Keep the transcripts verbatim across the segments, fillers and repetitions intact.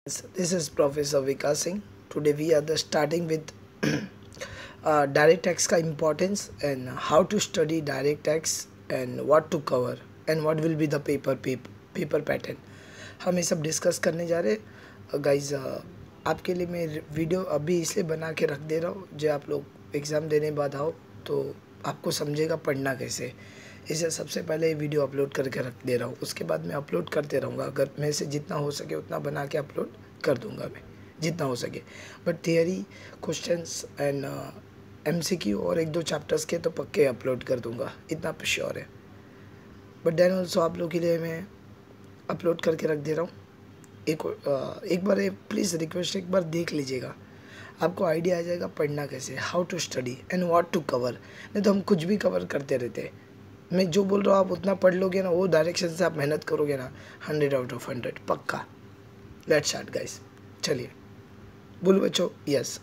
This is Professor Vikas Singh. Today we are the starting with uh, direct tax का importance and how to study direct tax and what to cover and what will be the paper paper, paper pattern. हम ये सब discuss करने जा रहे हैं guys. आपके लिए मैं वीडियो अभी इसलिए बना के रख दे रहा हूँ जो आप लोग एग्ज़ाम देने बाद आओ तो आपको समझेगा पढ़ना कैसे. इसे सबसे पहले वीडियो अपलोड करके रख दे रहा हूँ, उसके बाद मैं अपलोड करते रहूँगा. अगर मैं से जितना हो सके उतना बना के अपलोड कर दूँगा मैं जितना हो सके. But theory questions and MCQ और एक दो चैप्टर्स के तो पक्के अपलोड कर दूँगा, इतना श्योर है. बट देन ऑल्सो आप लोग के लिए मैं अपलोड करके रख दे रहा हूँ. एक uh, एक बार प्लीज़ रिक्वेस्ट एक बार देख लीजिएगा, आपको आइडिया आ जाएगा पढ़ना कैसे, how to study and what to cover. नहीं तो हम कुछ भी कवर करते रहते हैं. मैं जो बोल रहा हूँ आप उतना पढ़ लोगे ना, वो डायरेक्शन से आप मेहनत करोगे ना, हंड्रेड आउट ऑफ हंड्रेड पक्का. Let's start guys. चलिए बोलो बच्चों. यस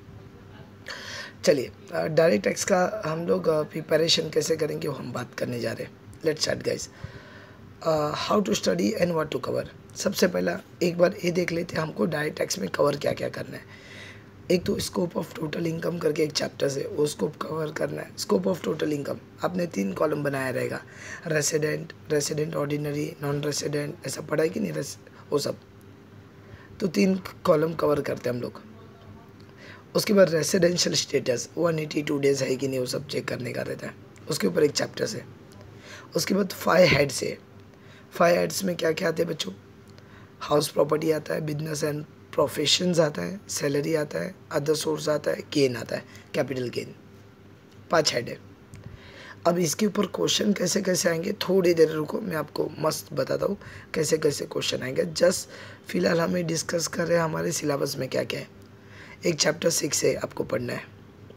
चलिए डायरेक्ट टैक्स का हम लोग प्रिपरेशन कैसे करेंगे वो हम बात करने जा रहे हैं. Let's start guys. How to study and what to cover. सबसे पहला एक बार ये देख लेते हैं हमको डायरेक्ट टैक्स में कवर क्या क्या करना है. एक तो स्कोप ऑफ टोटल इनकम करके एक चैप्टर है, वो स्कोप कवर करना है. स्कोप ऑफ टोटल इनकम आपने तीन कॉलम बनाया रहेगा, resident, resident ordinary, non resident, ऐसा पढ़ा है कि नहीं वो सब. तो तीन कॉलम कवर करते हैं हम लोग. उसके बाद residential status one eighty two days है कि नहीं वो सब चेक करने का रहता है, उसके ऊपर एक चैप्टर है. उसके बाद फाइव हेड्स है. फाइव हेड्स में क्या क्या आते हैं बच्चों. हाउस प्रॉपर्टी आता है, बिजनेस एंड प्रोफेशंस आता है, सैलरी आता है, अदर सोर्स आता है, गेन आता है, कैपिटल गेन. पांच हेड है. अब इसके ऊपर क्वेश्चन कैसे कैसे आएंगे थोड़ी देर रुको, मैं आपको मस्त बताता हूँ कैसे कैसे क्वेश्चन आएंगे. जस्ट फिलहाल हमें डिस्कस कर रहे हैं हमारे सिलेबस में क्या क्या है. एक चैप्टर सिक्स है आपको पढ़ना है.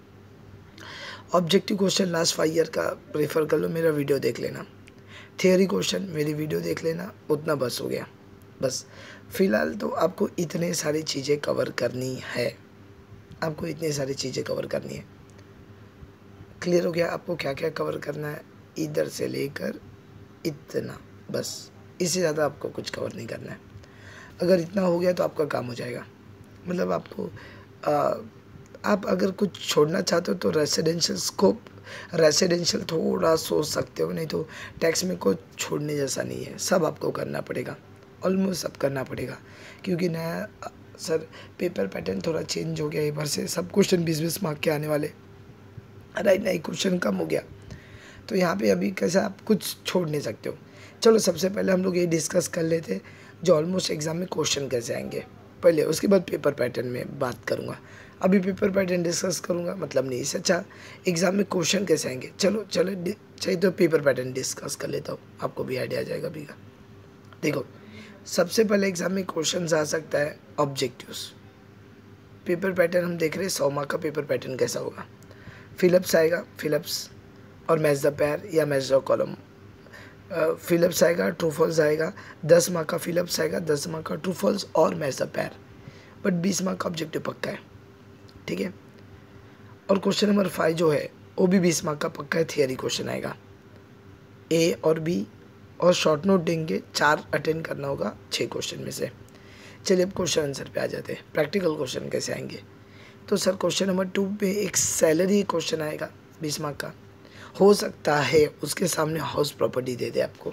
Objective question last five year का रेफर कर लो, मेरा वीडियो देख लेना. थियोरी क्वेश्चन मेरी वीडियो देख लेना, उतना बस हो गया. बस फिलहाल तो आपको इतने सारी चीज़ें कवर करनी है, आपको इतनी सारी चीज़ें कवर करनी है. क्लियर हो गया आपको क्या क्या कवर करना है, इधर से लेकर इतना, बस इससे ज़्यादा आपको कुछ कवर नहीं करना है. अगर इतना हो गया तो आपका काम हो जाएगा. मतलब आपको आ, आप अगर कुछ छोड़ना चाहते हो तो रेसिडेंशियल स्कोप, रेसिडेंशियल थोड़ा सोच सकते हो, नहीं तो टैक्स में कुछ छोड़ने जैसा नहीं है, सब आपको करना पड़ेगा. ऑलमोस्ट सब करना पड़ेगा क्योंकि नया सर पेपर पैटर्न थोड़ा चेंज हो गया. एक बार से सब क्वेश्चन बीस बीस मार्क के आने वाले, राइट. नहीं क्वेश्चन कम हो गया तो यहाँ पे अभी कैसा आप कुछ छोड़ नहीं सकते हो. चलो सबसे पहले हम लोग ये डिस्कस कर लेते हैं जो ऑलमोस्ट एग्जाम में क्वेश्चन कैसे आएंगे पहले, उसके बाद पेपर पैटर्न में बात करूँगा. अभी पेपर पैटर्न डिस्कस करूँगा मतलब नहीं, इससे अच्छा एग्जाम में क्वेश्चन कैसे आएंगे. चलो चलो चाहिए तो पेपर पैटर्न डिस्कस कर लेता हूँ, आपको भी आइडिया आ जाएगा. अभी का देखो, सबसे पहले एग्जाम में क्वेश्चन आ सकता है ऑब्जेक्टिव्स. पेपर पैटर्न हम देख रहे हैं सौ मार्क का पेपर पैटर्न कैसा होगा. फिलअप्स आएगा, फिलअप्स और मैच द पैर या मैच द कॉलम. फिलअप्स आएगा, ट्रू फॉल्स आएगा, दस मार्क का फिलअप्स आएगा, दस मार्क का ट्रू फॉल्स और मैच द पैर. बट बीस मार्क का ऑब्जेक्टिव पक्का है, ठीक है. और क्वेश्चन नंबर फाइव जो है वो भी बीस मार्क का पक्का है. थियरी क्वेश्चन आएगा ए और बी और शॉर्ट नोट देंगे, चार अटेंड करना होगा छः क्वेश्चन में से. चलिए अब क्वेश्चन आंसर पे आ जाते हैं. प्रैक्टिकल क्वेश्चन कैसे आएंगे तो सर क्वेश्चन नंबर टू पे एक सैलरी क्वेश्चन आएगा बीस मार्क का. हो सकता है उसके सामने हाउस प्रॉपर्टी दे दे आपको,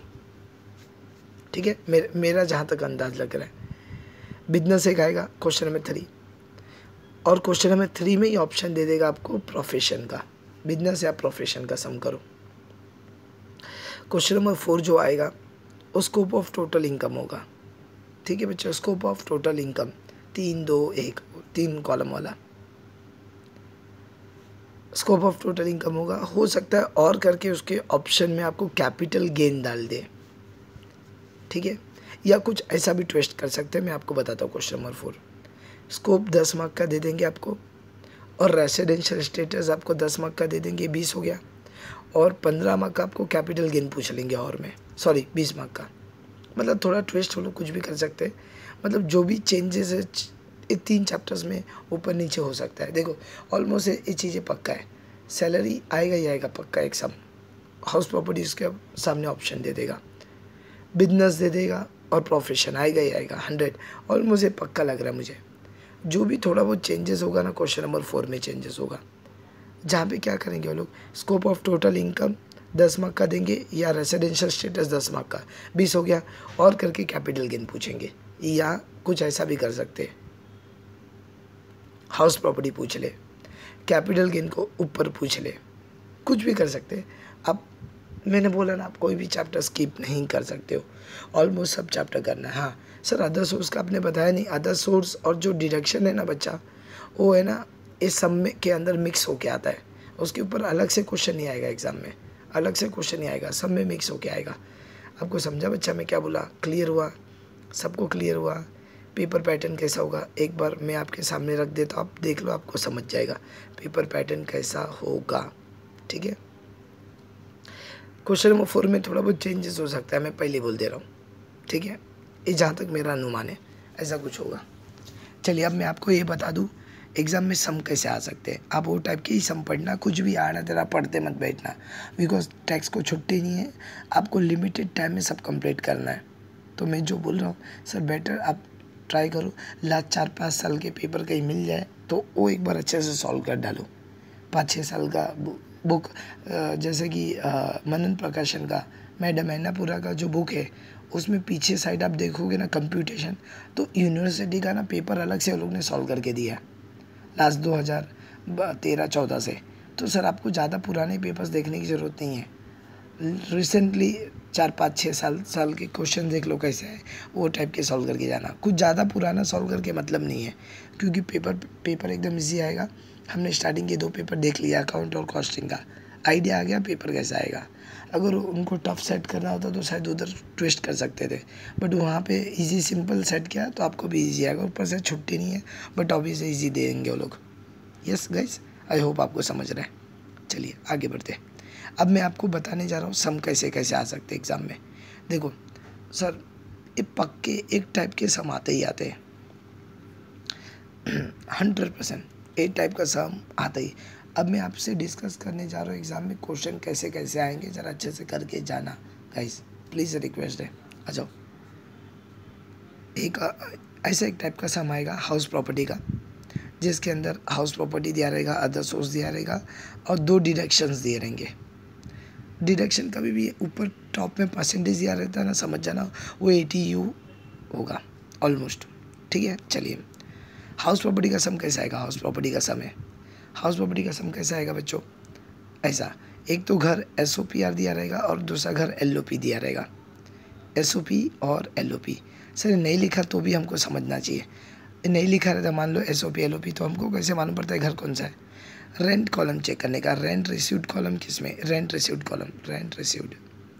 ठीक है. मेर, मेरा जहाँ तक अंदाज लग रहा है. बिजनेस एक आएगा क्वेश्चन नंबर थ्री, और क्वेश्चन नंबर थ्री में ही ऑप्शन दे देगा आपको प्रोफेशन का, बिजनेस या प्रोफेशन का सम करो. क्वेश्चन नंबर फोर जो आएगा वो स्कोप ऑफ टोटल इनकम होगा, ठीक है बच्चों. स्कोप ऑफ टोटल इनकम तीन दो एक तीन कॉलम वाला स्कोप ऑफ टोटल इनकम होगा. हो सकता है और करके उसके ऑप्शन में आपको कैपिटल गेन डाल दे, ठीक है, या कुछ ऐसा भी ट्विस्ट कर सकते हैं. मैं आपको बताता हूँ. क्वेश्चन नंबर फोर स्कोप दस मार्क का दे देंगे आपको, और रेसिडेंशियल स्टेटस आपको दस मार्क का दे देंगे, बीस हो गया. और पंद्रह मार्क का आपको कैपिटल गेन पूछ लेंगे और में, सॉरी बीस मार्क का. मतलब थोड़ा ट्विस्ट हो लो, कुछ भी कर सकते हैं. मतलब जो भी चेंजेस है ये तीन चैप्टर्स में ऊपर नीचे हो सकता है. देखो ऑलमोस्ट ये चीज़ें पक्का है. सैलरी आएगा ही आएगा पक्का एक सम. हाउस प्रॉपर्टी उसके सामने ऑप्शन दे देगा, बिजनेस दे देगा, और प्रोफेशन आएगा ही आएगा हंड्रेड, ऑलमोस्ट ये पक्का लग रहा है मुझे। जो भी थोड़ा बहुत चेंजेस होगा ना क्वेश्चन नंबर फोर में चेंजेस होगा, जहाँ पे क्या करेंगे वो लोग, स्कोप ऑफ टोटल इनकम दस मार्क का देंगे या रेसिडेंशियल स्टेटस दस मार्क का, बीस हो गया, और करके कैपिटल गेन पूछेंगे, या कुछ ऐसा भी कर सकते हैं, हाउस प्रॉपर्टी पूछ ले, कैपिटल गेन को ऊपर पूछ ले, कुछ भी कर सकते हैं आप। मैंने बोला ना, आप कोई भी चैप्टर स्किप नहीं कर सकते हो, ऑलमोस्ट सब चैप्टर करना है। हाँ सर, अदर सोर्स का आपने बताया नहीं, अदर सोर्स और जो डिडक्शन है ना बच्चा, वो है ना इस सब में के अंदर मिक्स होके आता है, उसके ऊपर अलग से क्वेश्चन नहीं आएगा एग्जाम में, अलग से क्वेश्चन नहीं आएगा, सब में मिक्स होके आएगा। आपको समझा बच्चा मैं क्या बोला? क्लियर हुआ? सबको क्लियर हुआ? पेपर पैटर्न कैसा होगा एक बार मैं आपके सामने रख देता हूँ, आप देख लो, आपको समझ जाएगा पेपर पैटर्न कैसा होगा। ठीक है, क्वेश्चन नंबर फोर में थोड़ा बहुत चेंजेस हो सकता है, मैं पहले बोल दे रहा हूँ। ठीक है, ये जहाँ तक मेरा अनुमान है ऐसा कुछ होगा। चलिए अब मैं आपको ये बता दूँ एग्ज़ाम में सम कैसे आ सकते हैं। आप वो टाइप के ही सम पढ़ना, कुछ भी आना तेरा पढ़ते मत बैठना, बिकॉज टैक्स को छुट्टी नहीं है, आपको लिमिटेड टाइम में सब कंप्लीट करना है। तो मैं जो बोल रहा हूँ सर, बेटर आप ट्राई करो, लास्ट चार पाँच साल के पेपर कहीं मिल जाए तो वो एक बार अच्छे से सॉल्व कर डालो। पाँच छः साल का बुक, जैसे कि मनन प्रकाशन का मैडम मैनापुरा का जो बुक है, उसमें पीछे साइड आप देखोगे ना कंप्यूटेशन, तो यूनिवर्सिटी का ना पेपर अलग से वो लोग ने सॉल्व करके दिया लास्ट दो हज़ार तेरह चौदह से। तो सर आपको ज़्यादा पुराने पेपर्स देखने की ज़रूरत नहीं है, रिसेंटली चार पाँच छः साल साल के क्वेश्चन देख लो कैसे है, वो टाइप के सॉल्व करके जाना। कुछ ज़्यादा पुराना सॉल्व करके मतलब नहीं है, क्योंकि पेपर पेपर एकदम इजी आएगा। हमने स्टार्टिंग के दो पेपर देख लिया, अकाउंट और कॉस्टिंग का आइडिया आ गया पेपर कैसा आएगा। अगर उनको टफ सेट करना होता तो शायद उधर ट्विस्ट कर सकते थे, बट वहाँ पे इजी सिंपल सेट किया तो आपको भी इजी आएगा। ऊपर से छुट्टी नहीं है, बट ऑब्वियसली इजी देंगे वो लोग। यस गाइस, आई होप आपको समझ रहे हैं। चलिए आगे बढ़ते हैं। अब मैं आपको बताने जा रहा हूँ सम कैसे कैसे आ सकते हैं एग्ज़ाम में। देखो सर, ये पक्के एक टाइप के सम आते ही आते हैं, हंड्रेड परसेंट एक टाइप का सम आता ही। अब मैं आपसे डिस्कस करने जा रहा हूँ एग्ज़ाम में क्वेश्चन कैसे कैसे आएंगे, ज़रा अच्छे से करके जाना गाइस, प्लीज़ रिक्वेस्ट है। आ जाओ, एक ऐसा एक टाइप का सम आएगा हाउस प्रॉपर्टी का, जिसके अंदर हाउस प्रॉपर्टी दिया रहेगा, अदर सोर्स दिया रहेगा, और दो डिडक्शंस दिए रहेंगे। डिडक्शन कभी भी ऊपर टॉप में परसेंटेज दिया रहता है ना, समझ जाना वो एटी यू होगा ऑलमोस्ट। ठीक है, चलिए हाउस प्रॉपर्टी का सम कैसा आएगा? हाउस प्रॉपर्टी का सम है, हाउस प्रॉपर्टी का सम कैसा आएगा बच्चों? ऐसा, एक तो घर एस ओ पी आर दिया रहेगा और दूसरा घर एल ओ पी दिया रहेगा। एस ओ पी और एल ओ पी, सर नहीं लिखा तो भी हमको समझना चाहिए, नहीं लिखा रहता मान लो S O P L O P, तो हमको कैसे मालूम पड़ता है घर कौन सा है? रेंट कॉलम चेक करने का, रेंट रिसीव्ड कॉलम किस में? Rent received column, rent received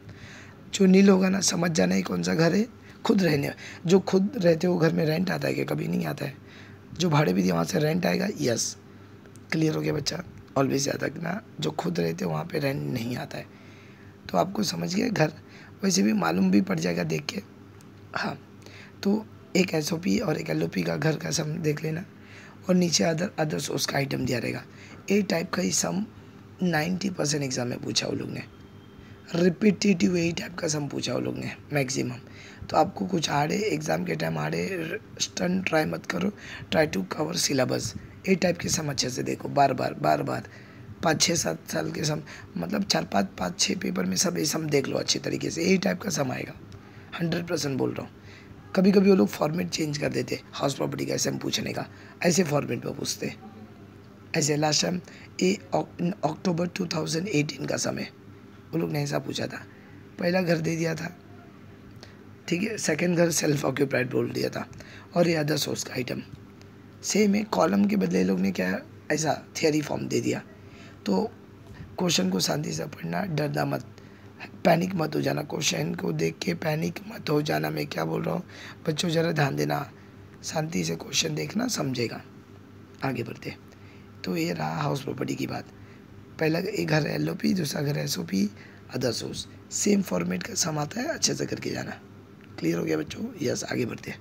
जो नील होगा ना, समझ जाना है कौन सा घर है। खुद रहने, जो खुद रहते हो घर में रेंट आता है क्या? कभी नहीं आता है। जो भाड़े भी दिया वहाँ से रेंट आएगा। यस, क्लियर हो गया बच्चा? ऑलवेज याद रखना, जो खुद रहते हो वहाँ पे रेंट नहीं आता है। तो आपको समझ गया घर, वैसे भी मालूम भी पड़ जाएगा देख के। हाँ, तो एक एस ओ पी और एक एल ओ पी का घर का सम देख लेना, और नीचे अदर अदर सोर्स का आइटम दिया रहेगा। ए टाइप का ही सम नाइन्टी परसेंट एग्जाम में पूछा वो लोग ने, रिपीटेटिव यही टाइप का सम पूछा वो लोग ने मैक्सिमम। तो आपको कुछ आड़े एग्ज़ाम के टाइम आड़े स्टन ट्राई मत करो, try to cover syllabus. A type के सम अच्छे से देखो, बार बार बार बार पाँच छः सात साल के सम, मतलब चार पाँच पाँच छः पेपर में सब ये सम देख लो अच्छे तरीके से, यही टाइप का सम आएगा, हंड्रेड परसेंट बोल रहा हूँ। कभी कभी वो लोग फॉर्मेट चेंज कर देते हाउस प्रॉपर्टी का सम पूछने का, ऐसे फॉर्मेट में पूछते। ऐसे लास्ट टाइम ए अक्टूबर टू थाउजेंड एटीन का समय वो लोग ने ऐसा पूछा था, पहला घर दे दिया था, ठीक है, सेकंड घर सेल्फ ऑक्यूपाइड बोल दिया था, और ये अदर सोर्स का आइटम सेम है। कॉलम के बदले लोग ने क्या ऐसा थियरी फॉर्म दे दिया। तो क्वेश्चन को शांति से पढ़ना, डरना मत, पैनिक मत हो जाना, क्वेश्चन को देख के पैनिक मत हो जाना। मैं क्या बोल रहा हूँ बच्चों, ज़रा ध्यान देना, शांति से क्वेश्चन देखना, समझेगा। आगे बढ़ते। तो ये रहा हाउस प्रॉपर्टी की बात। पहला एक घर एल ओ पी, दूसरा घर S O P, other source, same format का सम आता है, अच्छे से करके जाना। क्लियर हो गया बच्चों? यस, आगे बढ़ते।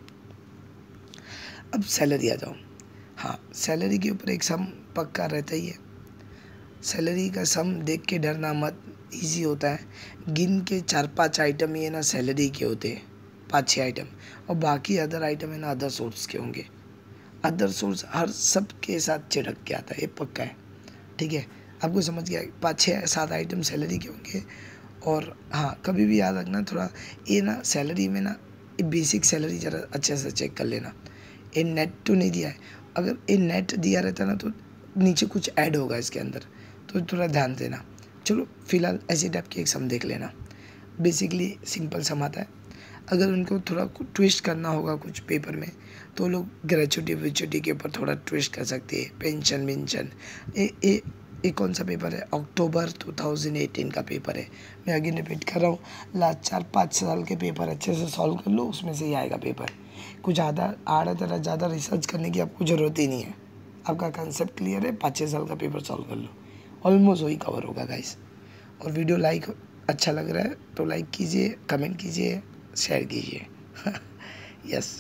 अब सैलरी आ जाओ। हाँ, सैलरी के ऊपर एक सम पक्का रहता ही है। सैलरी का सम देख के डरना मत, इजी होता है। गिन के चार पांच आइटम ये ना सैलरी के होते हैं, पाँच छः आइटम, और बाकी अदर आइटम है ना अदर सोर्स के होंगे। अदर सोर्स हर सब के साथ चिढ़क के आता है, ये पक्का है, ठीक है, आपको समझ गया। पाँच छः सात आइटम सैलरी के होंगे। और हाँ, कभी भी याद रखना थोड़ा ये ना सैलरी में ना ये बेसिक सैलरी ज़रा अच्छे से चेक कर लेना। ये नेट तो नहीं दिया है, अगर ये नेट दिया रहता ना तो नीचे कुछ ऐड होगा इसके अंदर, तो थोड़ा ध्यान देना। चलो फिलहाल ऐसी टाइप की एक सम देख लेना। बेसिकली सिंपल सम आता है, अगर उनको थोड़ा ट्विस्ट करना होगा कुछ पेपर में तो लोग ग्रेचुटी विचुटी के ऊपर थोड़ा ट्विस्ट कर सकते हैं। पेंशन वेंशन, ये ये ये कौन सा पेपर है? अक्टूबर दो हज़ार अठारह का पेपर है। मैं अगेन रिपीट कर रहा हूँ, लास्ट चार पाँच साल के पेपर अच्छे से सॉल्व कर लो, उसमें से ही आएगा पेपर। कुछ ज़्यादा आड़ा तरह ज़्यादा रिसर्च करने की आपको ज़रूरत ही नहीं है, आपका कंसेप्ट क्लियर है, पाँच छः साल का पेपर सॉल्व कर लो, ऑलमोस्ट वही कवर होगा गाइस। और वीडियो लाइक अच्छा लग रहा है तो लाइक कीजिए, कमेंट कीजिए, शेयर कीजिए। यस,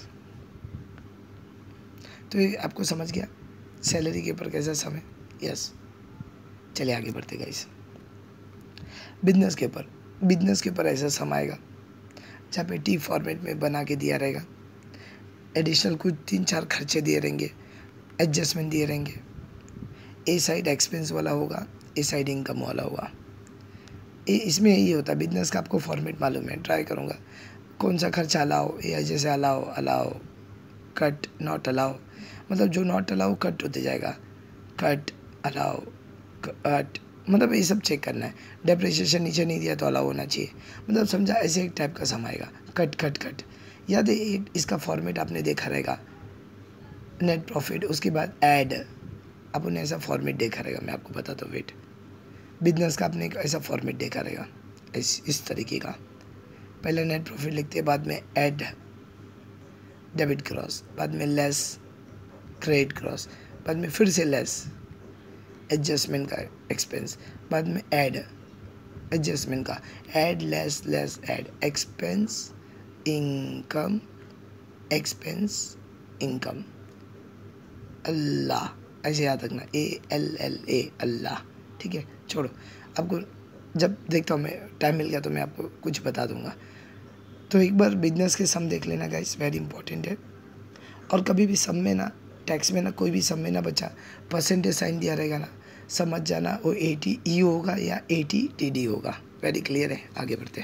तो ये आपको समझ गया सैलरी के ऊपर कैसा सम है। यस, चलिए आगे बढ़ते गाइस। बिजनेस के ऊपर बिजनेस के ऊपर ऐसा सम आएगा जहाँ पे टी फॉर्मेट में बना के दिया रहेगा, एडिशनल कुछ तीन चार खर्चे दिए रहेंगे, एडजस्टमेंट दिए रहेंगे। ए साइड एक्सपेंस वाला होगा, ए साइड इनकम वाला होगा। ये इसमें यही होता है, बिजनेस का आपको फॉर्मेट मालूम है, ट्राई करूँगा कौन सा खर्चा अलाओ, या जैसे allow allow cut not allow, मतलब जो नॉट अलाओ कट होते जाएगा, कट अलाओ कट, मतलब ये सब चेक करना है। डेप्रिसिएशन नीचे नहीं दिया तो अलाउ होना चाहिए, मतलब समझा, ऐसे एक टाइप का सम आएगा, कट कट कट। याद है इसका फॉर्मेट आपने देखा रहेगा, नेट प्रॉफिट, उसके बाद ऐड, आपने ऐसा फॉर्मेट देखा रहेगा, मैं आपको बताता हूँ वेट। बिजनेस का आपने ऐसा फॉर्मेट देखा रहेगा, इस इस तरीके का, पहले नेट प्रॉफिट लिखते हैं, बाद में ऐड डेबिट क्रॉस, बाद में लेस क्रेडिट क्रॉस, बाद में फिर से लेस एडजस्टमेंट का एक्सपेंस, बाद में ऐड एडजस्टमेंट का, add less less add expense income expense income, अल्लाह, ऐसे याद रखना, ए एल एल ए अल्लाह, ठीक है। छोड़ो, आपको जब देखता हूँ मैं, टाइम मिल गया तो मैं आपको कुछ बता दूंगा। तो एक बार बिजनेस के सम देख लेना गाइस, वेरी इंपॉर्टेंट है। और कभी भी सम में ना, टैक्स में ना, कोई भी सम में ना बचा परसेंटेज साइन दिया रहेगा ना, समझ जाना वो एटी ई होगा या एटी टी डी होगा। वेरी क्लियर है, आगे बढ़ते हैं।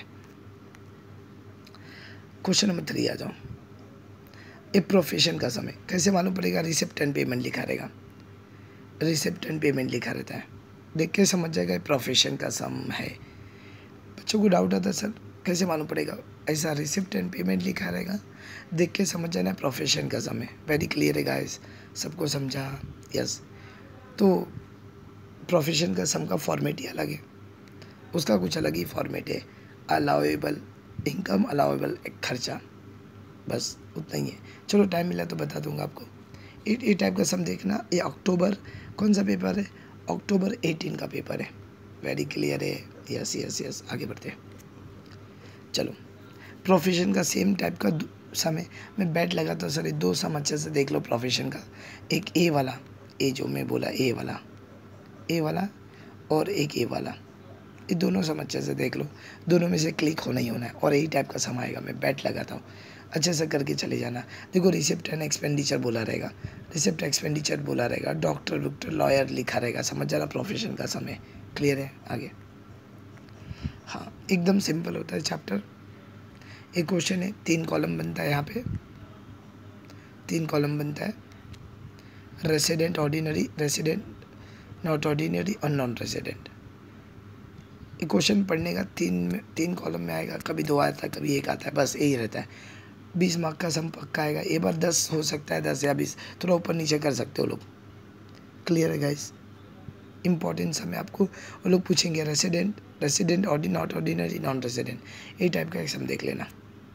क्वेश्चन नंबर थ्री आ जाओ। ए प्रोफेशन का समय कैसे मालूम पड़ेगा? रिसिप्ट एंड पेमेंट लिखा रहेगा, रिसिप्ट एंड पेमेंट लिखा रहता है, देख के समझ जाएगा प्रोफेशन का सम है। बच्चों को डाउट आता है सर कैसे मालूम पड़ेगा? ऐसा रिसिप्ट एंड पेमेंट लिखा रहेगा, देख के समझ जाना प्रोफेशन का सम है। वेरी क्लियर है गाइस, सबको समझा? यस। तो प्रोफेशन का सम का फॉर्मेट ही अलग है, उसका कुछ अलग ही फॉर्मेट है, अलाउेबल इनकम, अलाउेबल खर्चा, बस उतना ही है। चलो टाइम मिला तो बता दूंगा आपको। ये टाइप का सम देखना, ये अक्टूबर कौन सा पेपर है? अक्टूबर अठारह का पेपर है। वेरी क्लियर है, यस यस यस, आगे बढ़ते हैं। चलो, प्रोफेशन का सेम टाइप का सम है, मैं बैट लगाता हूँ सर, ये दो सम अच्छे से देख लो प्रोफेशन का। एक ए वाला, ए जो मैं बोला ए वाला, ए वाला और एक ए वाला, ये दोनों सम अच्छे से देख लो, दोनों में से क्लिक होना ही होना है, और यही टाइप का सम आएगा। मैं बैट लगाता हूँ, अच्छे से करके चले जाना। देखो, रिसिप्ट एंड एक्सपेंडिचर बोला रहेगा, रिसिप्ट एक्सपेंडिचर बोला रहेगा, डॉक्टर डॉक्टर लॉयर लिखा रहेगा, समझ जाना प्रोफेशन का सम है। क्लियर है? आगे। हाँ, एकदम सिंपल होता है चैप्टर। एक क्वेश्चन है, तीन कॉलम बनता है, यहाँ पे तीन कॉलम बनता है, resident, ordinary, resident, not ordinary और नॉन रेसिडेंट। ये क्वेश्चन पढ़ने का तीन में तीन कॉलम में आएगा, कभी दो आता है, कभी एक आता है, बस यही रहता है। बीस मार्क का सम पक्का आएगा, एक बार दस हो सकता है, दस या बीस, थोड़ा ऊपर नीचे कर सकते हो लोग। क्लियर है गाइस? इंपॉर्टेंट सम है, आपको वो लोग पूछेंगे resident, resident, ordinary not ordinary, non resident, ये टाइप का एक सम देख लेना।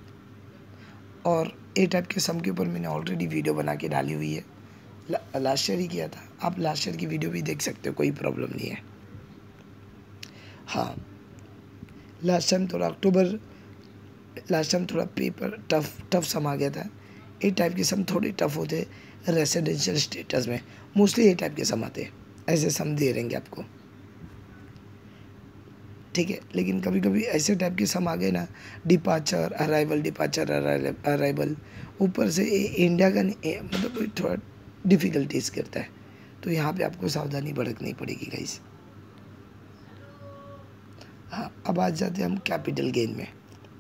और ये टाइप के सम के ऊपर मैंने ऑलरेडी वीडियो बना के डाली हुई है, ला, लास्ट ईयर ही किया था, आप लास्ट ईयर की वीडियो भी देख सकते हो, कोई प्रॉब्लम नहीं है। हाँ, लास्ट टाइम थोड़ा अक्टूबर लास्ट टाइम थोड़ा पेपर टफ टफ सम आ गया था। ये टाइप के सम थोड़े टफ होते हैं रेसिडेंशियल स्टेटस में, मोस्टली ये टाइप के सम आते हैं, ऐसे सम दे रहेंगे आपको। ठीक है। लेकिन कभी कभी ऐसे टाइप के सम आ गए ना, डिपार्चर अराइवल, डिपार्चर अराइवल, ऊपर से ये इंडिया का नहीं, मतलब थोड़ा डिफ़िकल्टीज करता है, तो यहाँ पे आपको सावधानी बरतनी पड़ेगी गाइस। हाँ, अब आ जाते हैं हम कैपिटल गेन में।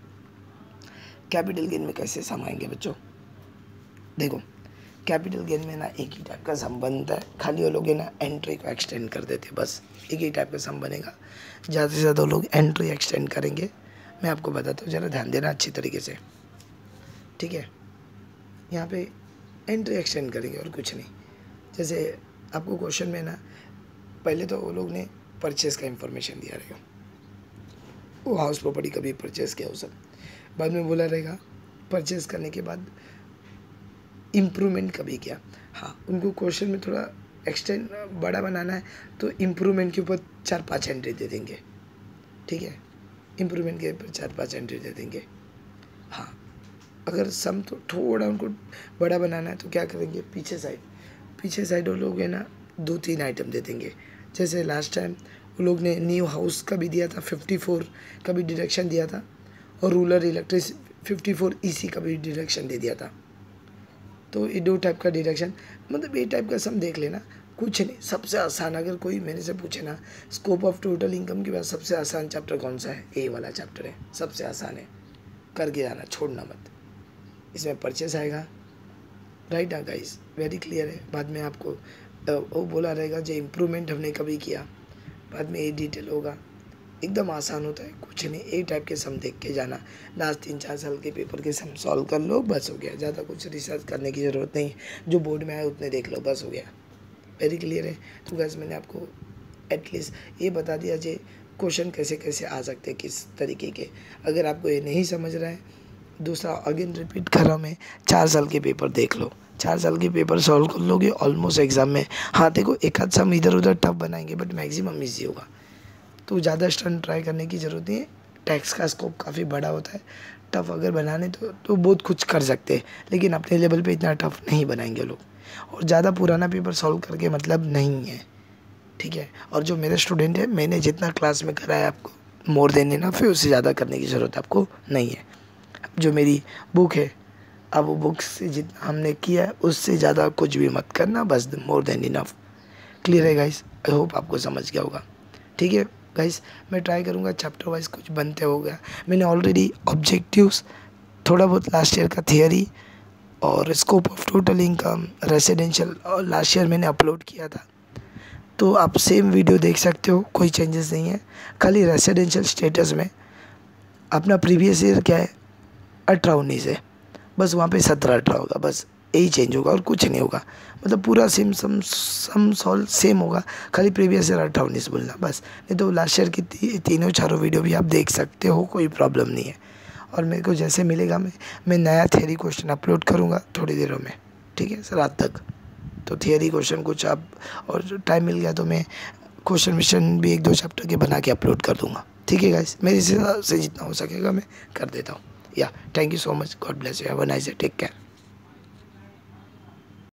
कैपिटल गेन में कैसे सम आएंगे बच्चों? देखो, कैपिटल गेन में ना एक ही टाइप का सम बनता है, खाली वो लोग है ना एंट्री को एक्सटेंड कर देते हैं, बस एक ही टाइप का सम बनेगा। ज़्यादा से ज़्यादा लोग एंट्री एक्सटेंड करेंगे। मैं आपको बताता हूँ, ज़रा ध्यान देना अच्छी तरीके से, ठीक है। यहाँ पे एंट्री एक्सटेंड करेंगे और कुछ नहीं। जैसे आपको क्वेश्चन में ना पहले तो वो लोग ने परचेज़ का इंफॉर्मेशन दिया रहेगा, वो हाउस प्रॉपर्टी कभी परचेज़ किया हो सब, बाद में बोला रहेगा परचेज़ करने के बाद इम्प्रूवमेंट कभी किया। हाँ, उनको क्वेश्चन में थोड़ा एक्सटेंड बड़ा बनाना है तो इम्प्रूवमेंट के ऊपर चार पांच एंट्री दे देंगे, ठीक है। इम्प्रूवमेंट के ऊपर चार पांच एंट्री दे देंगे। हाँ, अगर सम तो थोड़ा उनको बड़ा बनाना है तो क्या करेंगे, पीछे साइड पीछे साइड वो लोग है ना दो तीन आइटम दे देंगे। जैसे लास्ट टाइम वो लोग ने न्यू हाउस का भी दिया था, फिफ्टी फोर का भी डिडक्शन दिया था, और rural electric fifty four E C का भी डिडक्शन दे दिया था। तो ये दो टाइप का डिडक्शन, मतलब ये टाइप का सम देख लेना, कुछ नहीं। सबसे आसान, अगर कोई मेरे से पूछे ना स्कोप ऑफ टोटल इनकम के बाद सबसे आसान चैप्टर कौन सा है, ए वाला चैप्टर है, सबसे आसान है, करके जाना, छोड़ना मत। इसमें परचेस आएगा, राइट ना गाइस, वेरी क्लियर है। बाद में आपको वो बोला रहेगा जो इम्प्रूवमेंट हमने कभी किया, बाद में ये डिटेल होगा, एकदम आसान होता है, कुछ नहीं। ए टाइप के सम देख के जाना, लास्ट तीन चार साल के पेपर के सम सॉल्व कर लो, बस हो गया। ज़्यादा कुछ रिसर्च करने की ज़रूरत नहीं, जो बोर्ड में आए उतने देख लो, बस हो गया। वेरी क्लियर है। तो गाइस मैंने आपको एटलीस्ट ये बता दिया जे क्वेश्चन कैसे कैसे आ सकते हैं, किस तरीके के। अगर आपको ये नहीं समझ रहा है, दूसरा अगेन रिपीट कर रहा हूँ मैं, चार साल के पेपर देख लो, चार साल के पेपर सॉल्व कर लोगे ऑलमोस्ट एग्जाम में। हाँ देखो, एक आध सम इधर उधर टफ बनाएंगे, बट मैक्सिमम ईजी होगा, तो ज़्यादा स्टंट ट्राई करने की ज़रूरत नहीं है। टैक्स का स्कोप काफ़ी बड़ा होता है, टफ अगर बनाने तो तो बहुत कुछ कर सकते हैं, लेकिन अपने लेवल पे इतना टफ नहीं बनाएंगे लोग, और ज़्यादा पुराना पेपर सॉल्व करके मतलब नहीं है, ठीक है। और जो मेरे स्टूडेंट है, मैंने जितना क्लास में कराया आपको मोर देन इनफ, फिर उससे ज़्यादा करने की ज़रूरत आपको नहीं है। जो मेरी बुक है, अब वो बुक से जितना हमने किया है उससे ज़्यादा कुछ भी मत करना, बस मोर देन इनफ। क्लियर है गाइस? आई होप आपको समझ गया होगा, ठीक है गाइस। मैं ट्राई करूँगा चैप्टर वाइज कुछ बनते हो गया। मैंने ऑलरेडी ऑब्जेक्टिव्स, थोड़ा बहुत लास्ट ईयर का थियरी और scope of total income, residential, और लास्ट ईयर मैंने अपलोड किया था, तो आप सेम वीडियो देख सकते हो, कोई चेंजेस नहीं है। खाली रेसिडेंशियल स्टेटस में अपना प्रीवियस ईयर क्या है, अठारह उन्नीस है, बस वहाँ पे सत्रह अठारह होगा, बस यही चेंज होगा और कुछ नहीं होगा। मतलब पूरा same sum sum solve same होगा, खाली प्रीवियस ईयर अठारह उन्नीस बोलना बस। नहीं तो लास्ट ईयर की ती, तीनों चारों वीडियो भी आप देख सकते हो, कोई प्रॉब्लम नहीं है। और मेरे को जैसे मिलेगा मैं मैं नया थियरी क्वेश्चन अपलोड करूँगा थोड़ी देरों में, ठीक है सर, रात तक। तो थियरी क्वेश्चन कुछ आप, और टाइम मिल गया तो मैं क्वेश्चन विश्चन भी एक दो चैप्टर के बना के अपलोड कर दूँगा, ठीक है गाइस। मेरे हिसाब से जितना हो सकेगा मैं कर देता हूँ। या thank you so much, God bless you, have a nice day, take care.